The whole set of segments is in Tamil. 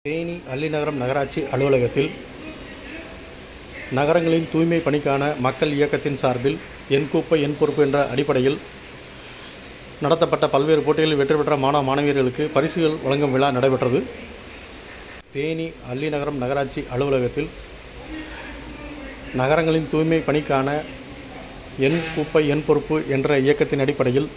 தேனி அல்லிநகரம் நகராட்சி அலுவலகத்தில் நகரங்களின் தூய்மை பணிக்கான மக்கள் இயக்கத்தின் சார்பில் என் குப்பை என் பொறுப்பு என்ற அடிப்படையில் நடத்தப்பட்ட பல்வேறு போட்டிகளில் வெற்றி பெற்ற மாணவ மாணவியர்களுக்கு பரிசுகள் வழங்கும் விழா நடைபெற்றது. தேனி அல்லிநகரம் நகராட்சி அலுவலகத்தில் நகரங்களின் தூய்மை பணிக்கான என் குப்பை என் பொறுப்பு என்ற இயக்கத்தின் அடிப்படையில்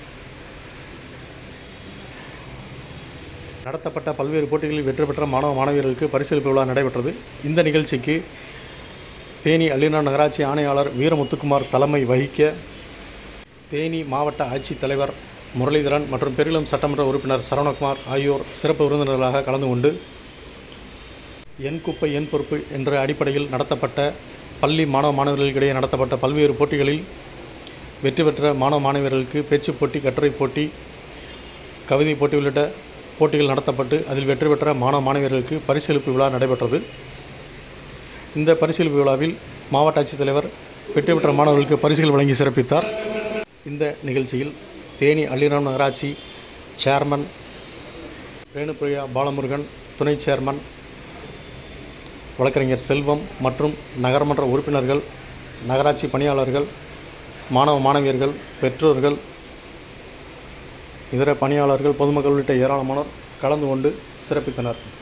நடத்தப்பட்ட பல்வேறு போட்டிகளில் வெற்றி பெற்ற மாணவ மாணவியர்களுக்கு பரிசளிப்பு விழா நடைபெற்றது. இந்த நிகழ்ச்சிக்கு தேனி அல்லிநகரம் நகராட்சி ஆணையாளர் வீரமுத்துக்குமார் தலைமை வகிக்க, தேனி மாவட்ட ஆட்சித்தலைவர் முரளிதரன் மற்றும் பெருங்குளம் சட்டமன்ற உறுப்பினர் சரவணகுமார் ஆகியோர் சிறப்பு விருந்தினர்களாக கலந்து கொண்டு என் குப்பை என் பொறுப்பு என்ற அடிப்படையில் நடத்தப்பட்ட பள்ளி மாணவ மாணவர்களுக்கிடையே நடத்தப்பட்ட பல்வேறு போட்டிகளில் வெற்றி பெற்ற மாணவ மாணவியர்களுக்கு பேச்சு போட்டி, கட்டுரை போட்டி, கவிதை போட்டி உள்ளிட்ட போட்டிகள் நடத்தப்பட்டு அதில் வெற்றி பெற்ற மாணவ மாணவியர்களுக்கு பரிசளிப்பு விழா நடைபெற்றது. இந்த பரிசளிப்பு விழாவில் மாவட்ட ஆட்சித்தலைவர் வெற்றி பெற்ற மாணவர்களுக்கு பரிசுகள் வழங்கி சிறப்பித்தார். இந்த நிகழ்ச்சியில் தேனி அல்லிநகரம் நகராட்சி சேர்மன் ரேணுபிரியா பாலமுருகன், துணை சேர்மன் வழக்கறிஞர் செல்வம் மற்றும் நகரமன்ற உறுப்பினர்கள், நகராட்சி பணியாளர்கள், மாணவ மாணவியர்கள், பெற்றோர்கள், இதர பணியாளர்கள், பொதுமக்கள் உள்ளிட்ட ஏராளமானோர் கலந்து கொண்டு சிறப்பித்தனர்.